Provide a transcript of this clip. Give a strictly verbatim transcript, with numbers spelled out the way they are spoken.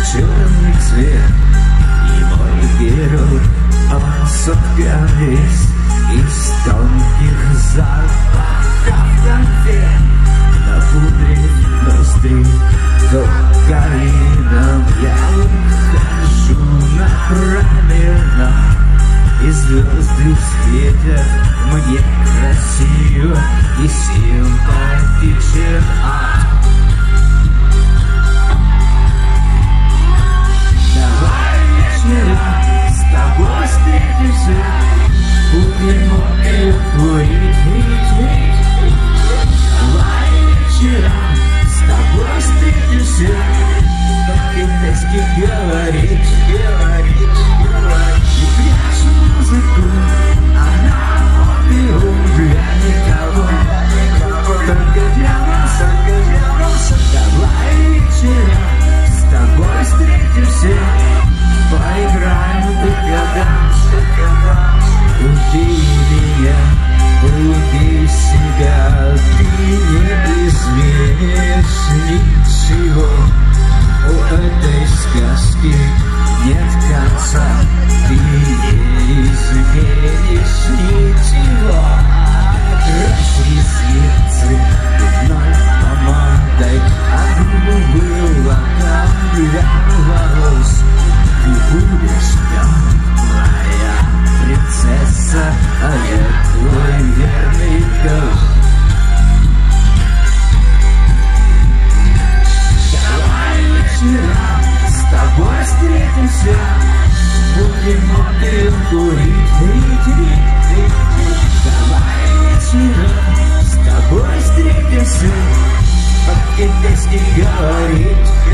черный цвет, и мой герой соткан весь из тонких запахов конфет. Напудрив ноздри кокаином, я ухожу направленно, и звезды светят мне красиво и симпатичен ад. Давай вечером с тобой встретимся, будем и курить, курить, курить. Давай вечером с тобой встретимся, по-китайски говорить, говорить, говорить. И прячь музыку, она оперу для никого, только для нас, только для нас. Давай вечером с тобой встретимся, поиграем в догадаться. Убей меня, убей себя, ты не изменишь ничего. У этой сказки нет конца, ты не изменишь ничего. Крась ресницы губной помадой, а губы лаком для волос. Ты будешь моя принцесса, а я твой верный гость. Давай вечером с тобой встретимся, будем опиум курить, курить, курить. Давай вечером с тобой встретимся, по-китайски говорить.